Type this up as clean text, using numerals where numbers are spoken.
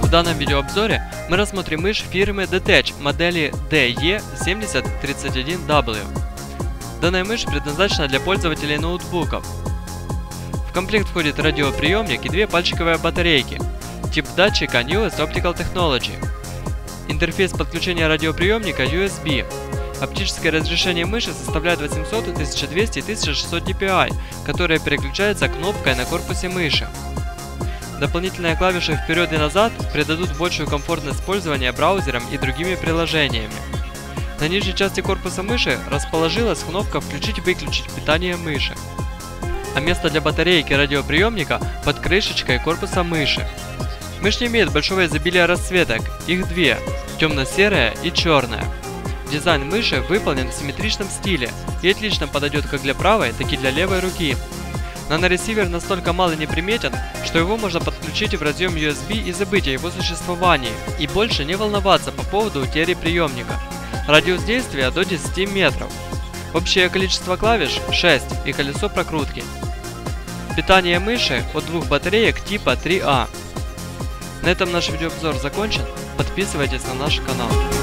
данном видеообзоре мы рассмотрим мышь фирмы Detach модели DE7031W. Данная мышь предназначена для пользователей ноутбуков. В комплект входит радиоприемник и две пальчиковые батарейки. Тип датчика Newest Optical Technology. Интерфейс подключения радиоприемника USB. Оптическое разрешение мыши составляет 800, 1200 и 1600 dpi, которое переключается кнопкой на корпусе мыши. Дополнительные клавиши вперед и назад придадут большую комфортность использования браузером и другими приложениями. На нижней части корпуса мыши расположилась кнопка «Включить-выключить» питание мыши, а место для батарейки радиоприемника под крышечкой корпуса мыши. Мышь не имеет большого изобилия расцветок, их две – темно-серая и черная. Дизайн мыши выполнен в симметричном стиле и отлично подойдет как для правой, так и для левой руки. Наноресивер настолько мал и неприметен, что его можно подключить в разъем USB и забыть о его существовании, и больше не волноваться по поводу утери приемника. Радиус действия до 10 метров. Общее количество клавиш 6 и колесо прокрутки. Питание мыши от двух батареек типа 3А. На этом наш видеообзор закончен. Подписывайтесь на наш канал.